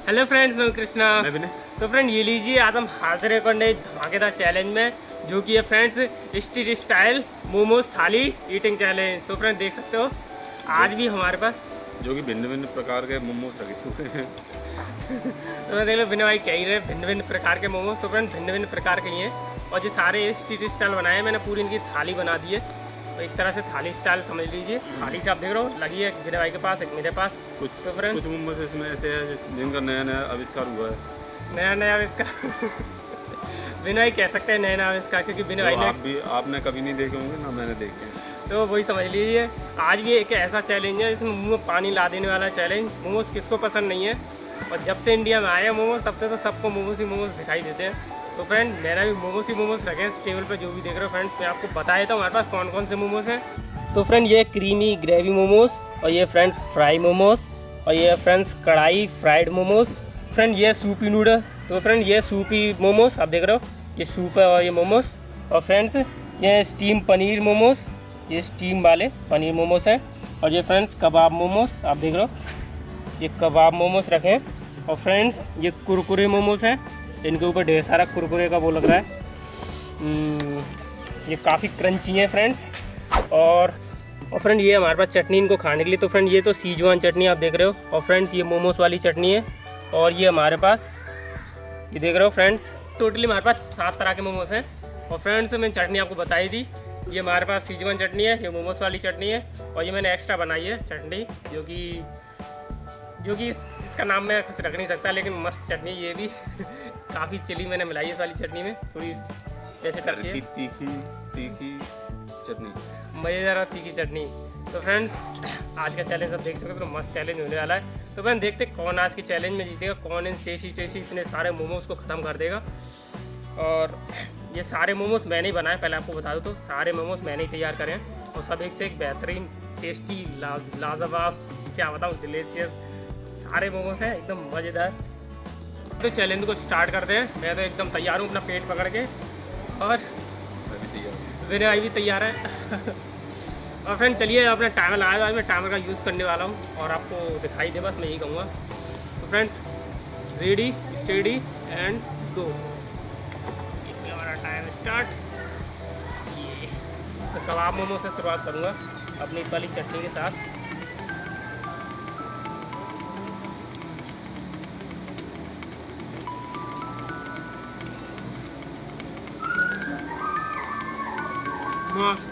Hello friends, मैं कृष्णा। तो friend ये लीजिए, आज हम हाजिर है करने धमाकेदार चैलेंज में, जो कि है फ्रेंड्स स्ट्रीट स्टाइल मोमोज थाली ईटिंग चैलेंज। तो फ्रेंड देख सकते हो आज भी हमारे पास जो कि भिन्न भिन्न प्रकार के मोमोज रखे हुए हैं। तो देख लो भिन्न भाई कह ही रहे भिन्न भिन्न प्रकार के मोमोज। तो फ्रेंड भिन्न भिन्न प्रकार के ही हैं और ये सारे स्ट्रीट स्टाइल बनाए। मैंने पूरी इनकी थाली बना दी है, तो एक तरह से थाली स्टाइल समझ लीजिए। थाली से आप देख रहे हो लगी है विनय भाई के पास, एक मेरे पास। कुछ तो फ्रेंड कुछ मोमोज इसमें ऐसे है जिनका नया नया आविष्कार हुआ है। नया आविष्कार विनय भाई कह सकते हैं नया आविष्कार, क्योंकि विनय भाई ने आपने कभी नहीं देखे होंगे ना मैंने देखे, तो वही समझ लीजिए। आज भी एक ऐसा चैलेंज है जिसमें मुंह में पानी ला देने वाला चैलेंज। मोमोज किसको पसंद नहीं है, और जब से इंडिया में आए मोमोज तब से तो सबको मोमोज ही मोमोज दिखाई देते हैं। तो फ्रेंड मैंने भी मोमोज ही मोमोज रखे हैं इस टेबल पे, जो भी देख रहे हो फ्रेंड्स। मैं आपको बता देता हूँ हमारे पास कौन कौन से मोमोज हैं। तो फ्रेंड ये क्रीमी ग्रेवी मोमोज, और ये फ्रेंड्स फ्राई मोमोज, और ये फ्रेंड्स कढ़ाई फ्राइड मोमोज। फ्रेंड ये सूपी नूडल। तो फ्रेंड ये सूपी मोमोज आप देख रहे हो, ये सूप है और ये मोमोज। और फ्रेंड्स ये स्टीम पनीर मोमोज, ये स्टीम वाले पनीर मोमोज हैं। और ये फ्रेंड्स कबाब मोमोज आप देख रहे हो, ये कबाब मोमोज रखे हैं। और फ्रेंड्स ये कुरकुरे मोमोज हैं, इनके ऊपर ढेर सारा कुरकुरे का वो लग रहा है। ये काफ़ी क्रंची हैं फ्रेंड्स। और फ्रेंड ये हमारे पास चटनी इनको खाने के लिए। तो फ्रेंड ये तो सीजवान चटनी आप देख रहे हो। और फ्रेंड्स ये मोमोज वाली चटनी है। और ये हमारे पास ये देख रहे हो फ्रेंड्स, टोटली हमारे पास 7 तरह के मोमोज हैं। और फ्रेंड्स मैंने चटनी आपको बताई थी, ये हमारे पास सीजवान चटनी है, ये मोमोज वाली चटनी है। और ये मैंने एक्स्ट्रा बनाई है चटनी, जो कि इसका नाम मैं कुछ रख नहीं सकता, लेकिन मस्त चटनी ये भी काफ़ी चिली मैंने मिलाई है इस वाली चटनी में, थोड़ी ऐसे करके तीखी चटनी, मज़ेदार और तीखी चटनी। तो फ्रेंड्स आज का चैलेंज आप देख सकते हो, तो मस्त चैलेंज होने वाला है। तो फ्रेंड देखते कौन आज के चैलेंज में जीतेगा, कौन इन टेस्टी इतने सारे मोमोज को ख़त्म कर देगा। और ये सारे मोमोज मैंने ही बनाए, पहले आपको बता दूँ तो सारे मोमोज मैंने ही तैयार करे हैं, और सब एक से एक बेहतरीन टेस्टी लाजवाब, क्या बताऊँ, डिलीशियस सारे मोमोज हैं, एकदम मज़ेदार। तो चैलेंज को स्टार्ट करते हैं। मैं तो एकदम तैयार हूँ अपना पेट पकड़ के, और विनय भाई भी तैयार है। और फ्रेंड चलिए अपना टाइमर लगाया, आज मैं टाइमर का यूज़ करने वाला हूँ और आपको दिखाई दे, बस मैं यही कहूँगा। तो friends ready steady and go. हमारा टाइम स्टार्ट। ये तो कबाब मोमो से शुरुआत करूँगा अपनी इस वाली चटनी के साथ। मस्त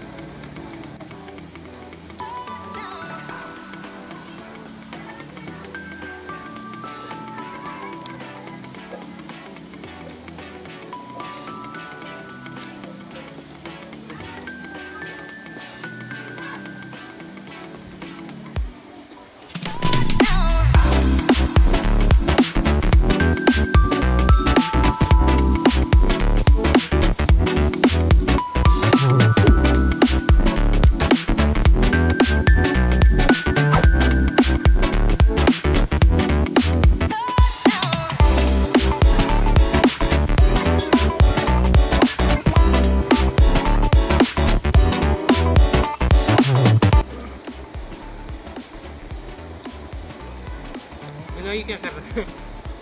क्या कर रहे हैं।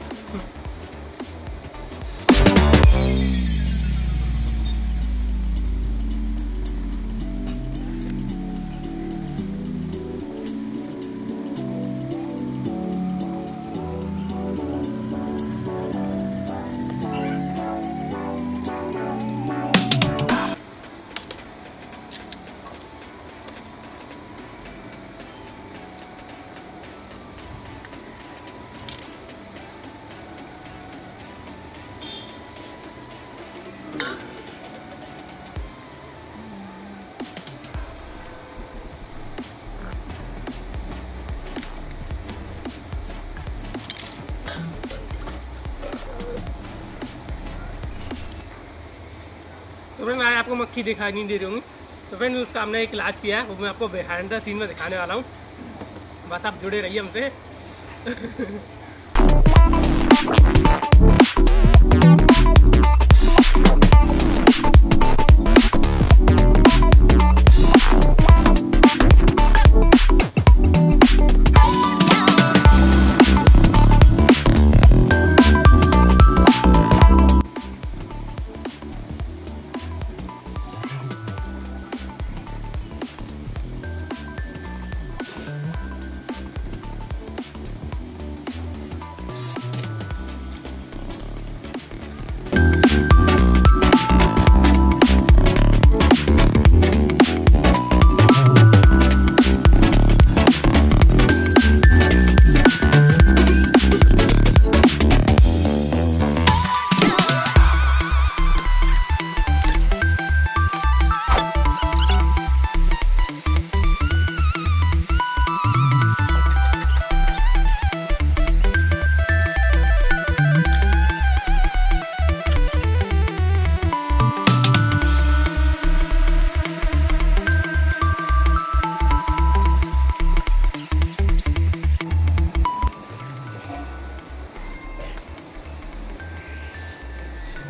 तो फ्रेंड आज आपको मक्खी दिखाई नहीं दे रही होंगी, तो फ्रेंड उसका हमने एक इलाज किया है, वो मैं आपको बिहाइंड द सीन में दिखाने वाला हूँ। बस आप जुड़े रहिए हमसे।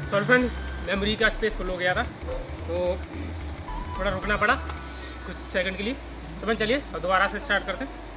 सॉरी फ्रेंड्स, मेमोरी का स्पेस फुल हो गया था तो थोड़ा रुकना पड़ा कुछ सेकंड के लिए। तो मैं चलिए और दोबारा से स्टार्ट करते हैं।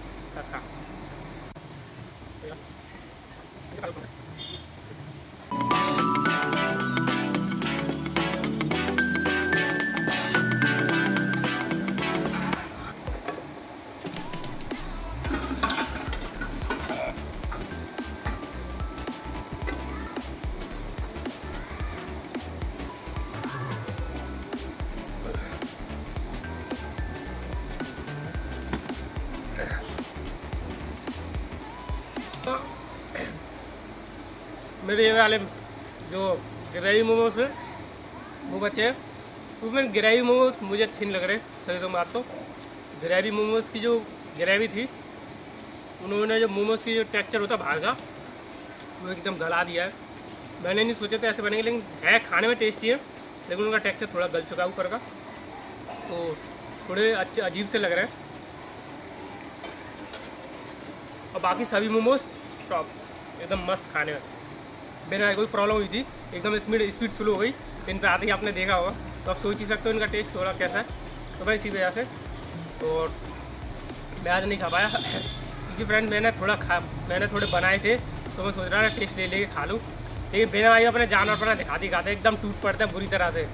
मेरे ये वाले जो ग्रेवी मोमोज है वो बच्चे हैं, उसमें ग्रेवी मोमोज मुझे अच्छे नहीं लग रहे। सही तो बात, तो ग्रेवी मोमोज की जो ग्रेवी थी, उन्होंने जो मोमोज की जो टेक्सचर होता बाहर का वो एकदम गला दिया है। मैंने नहीं सोचा था ऐसे बनेंगे, लेकिन है खाने में टेस्टी है, लेकिन उनका टेक्सचर थोड़ा गल चुका है ऊपर का, तो थोड़े अच्छे अजीब से लग रहे हैं। और बाकी सभी मोमोज टॉप एकदम मस्त खाने में, बिना कोई प्रॉब्लम हुई थी। एकदम स्पीड स्लो हो गई इन पर आते ही, आपने देखा होगा, तो आप सोच ही सकते हो इनका टेस्ट थोड़ा कैसा है। तो भाई इसी वजह से तो मैं आज नहीं खा पाया क्योंकि फ्रेंड मैंने थोड़े बनाए थे, तो मैं सोच रहा था टेस्ट ले लेके खा लूँ, लेकिन बिना भाई अपने जानवर अपना दिखाते एकदम टूट पड़ता है बुरी तरह से।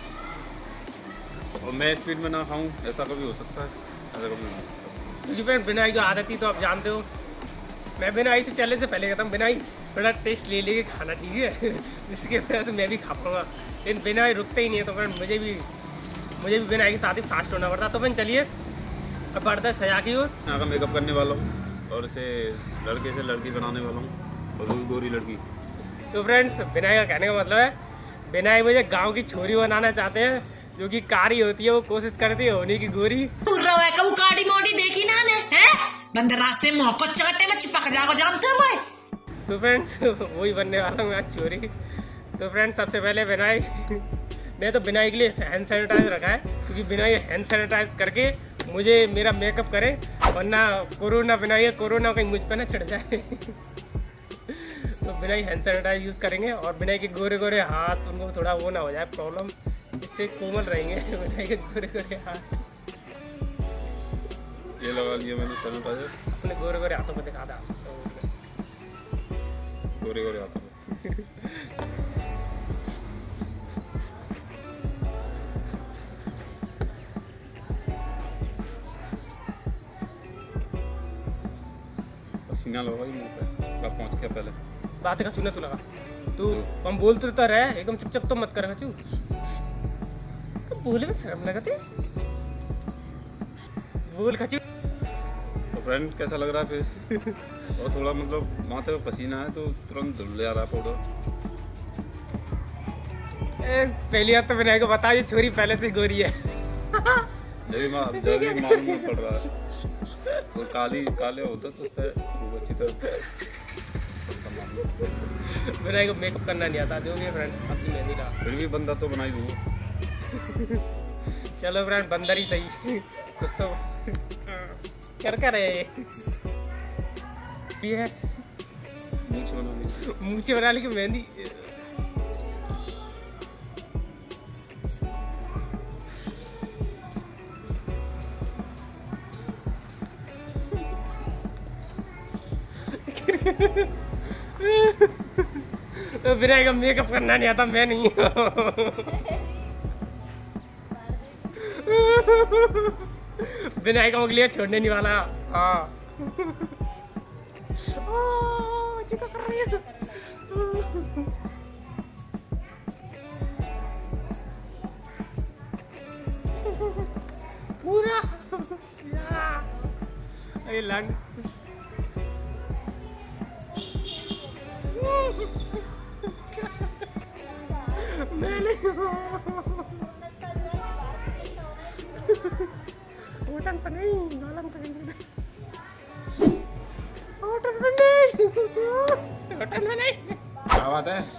और मैं स्पीड में ना खाऊं, ऐसा कभी हो सकता है? ऐसा कभी नहीं हो सकता क्योंकि फ्रेंड बिनाई की आदत थी, तो आप जानते हो मैं बिनाई से चलने से पहले कहता हूँ बिनाई थोड़ा टेस्ट ले लेके खाना, ठीक है इसके वजह से मैं भी खा पाऊँगा, लेकिन बिनाई रुकते ही नहीं है। तो फ्रेंड मुझे भी बिनाई के साथ ही फास्ट होना पड़ता। तो फ्रेंड चलिए अब बढ़ता है सजा की ओर। यहाँ का मेकअप करने वाला हूँ और इसे लड़के से लड़की बनाने वाला हूँ, और वो भी गोरी लड़की। तो फ्रेंड्स बिनाई का कहने का मतलब है बिनाई मुझे गाँव की छोरी बनाना चाहते हैं, जो कि कारी होती है, वो कोशिश करती है होने की गोरी। काड़ी मोड़ी देखी ना ने हैं बंदे रास्ते में मौका चगटे में चिपक जाओ, जानते हो मैं। तो फ्रेंड्स वही बनने वाला हूँ आज चोरी। तो फ्रेंड्स सबसे पहले बिनाई मैं तो बिनाई के लिए हैंड सैनिटाइज रखा है, क्योंकि बिनाई हैंड सैनिटाइज करके मुझे मेरा मेकअप करे, वरना कोरोना बिनाई कोरोना कहीं मुझ पर ना चढ़ जाए तो बिनाई हैंड सैनिटाइज यूज़ करेंगे, और बिनाई के गोरे गोरे हाथ उनको थोड़ा वो ना हो जाए प्रॉब्लम, इससे कोमल रहेंगे बिनाई के गोरे गोरे हाथ। ये लगा लिया मैंने सैनिटाइजर, अपने गोरे गोरे हाथों को दिखा था, गोरे गोरे हाथों को। पसीना लगा ही मुंह पे, कब पहुंच गया पहले। बात का चुना तू लगा तू, हम बोलते तो रहे एकदम चुपचाप तो मत कर खचू, तो बोले में शर्म लगती बोल खचू। तो फ्रेंड कैसा लग रहा है फेस? और थोड़ा मतलब माथे पे पसीना है तो तुरंत धुल जा रहा है पाउडर। पहली बात तो विनायक को बता, ये छोरी पहले से गोरी है जब भी मालूम पड़ रहा है, और काले होता तो उससे खूब अच्छी तरह विनायक को मेकअप करना नहीं आता, जो भी फ्रेंड अपनी मेहंदी ला, फिर भी बंदा तो बना ही दूँ। चलो फ्रेंड बंदर ही सही कुछ तो कर रहे ये है मूछे बना ली कि मेहंदी। तो विनायक का मेकअप करना नहीं आता, मैं नहीं विनायक का अगले छोड़ने नहीं वाला। हाँ चिका कर रही है पूरा अरे लंग मैंने होटल पर नहीं, गालन पर नहीं, होटल पर नहीं, होटल में नहीं। क्या बात है?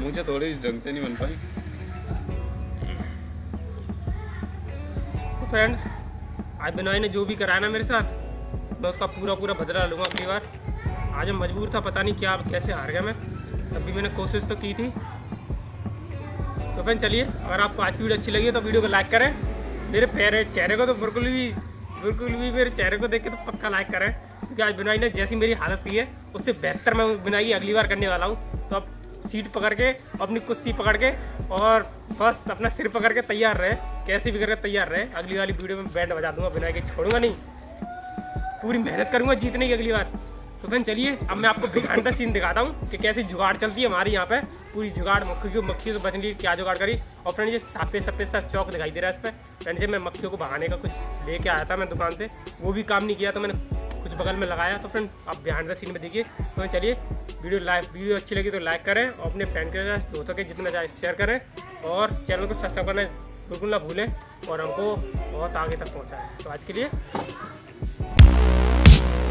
मुझे थोड़ी ढंग से नहीं बन पाई। तो फ्रेंड्स आज बिनॉय ने जो भी कराया ना मेरे साथ, मैं उसका पूरा बदला लूँगा अगली बार। आज मैं मजबूर था, पता नहीं क्या कैसे हार गया मैं, तब भी मैंने कोशिश तो की थी। तो फ्रेंड चलिए, अगर आपको आज की वीडियो अच्छी लगी है तो वीडियो को लाइक करें। मेरे चेहरे को तो बिल्कुल भी मेरे चेहरे को देख के तो पक्का लाइक करें, क्योंकि आज बिनॉय ने जैसी मेरी हालत की है उससे बेहतर मैं बिनॉय अगली बार करने वाला हूँ। तो अब सीट पकड़ के, अपनी कुर्सी पकड़ के और बस अपना सिर पकड़ के तैयार रहे, कैसे भी करके तैयार रहे। अगली वाली वीडियो में बैंड बजा दूंगा, बिनॉय के छोड़ूंगा नहीं, पूरी मेहनत करूंगा जीतने की अगली बार। तो फ्रेंड चलिए, अब मैं आपको बिहाइंड द सीन दिखाता हूँ कि कैसी जुगाड़ चलती है हमारे यहाँ पे। पूरी जुगाड़ मक्खियों से बचने की क्या जुगाड़ करी। और फ्रेंड ये सफ़ेद सा चौक दिखाई दे रहा है इस पर। फ्रेंड से मैं मक्खियों को भगाने का कुछ लेके आया था मैं दुकान से, वो भी काम नहीं किया, तो मैंने कुछ बगल में लगाया। तो फ्रेंड आप बिहाइंड द सीन में देखिए। तो चलिए, वीडियो अच्छी लगी तो लाइक करें और अपने फ्रेंड के साथ हो सके जितना चाहे शेयर करें, और चैनल को सब्सक्राइब करना बिल्कुल ना भूलें और हमको बहुत आगे तक पहुँचाएं। तो आज के लिए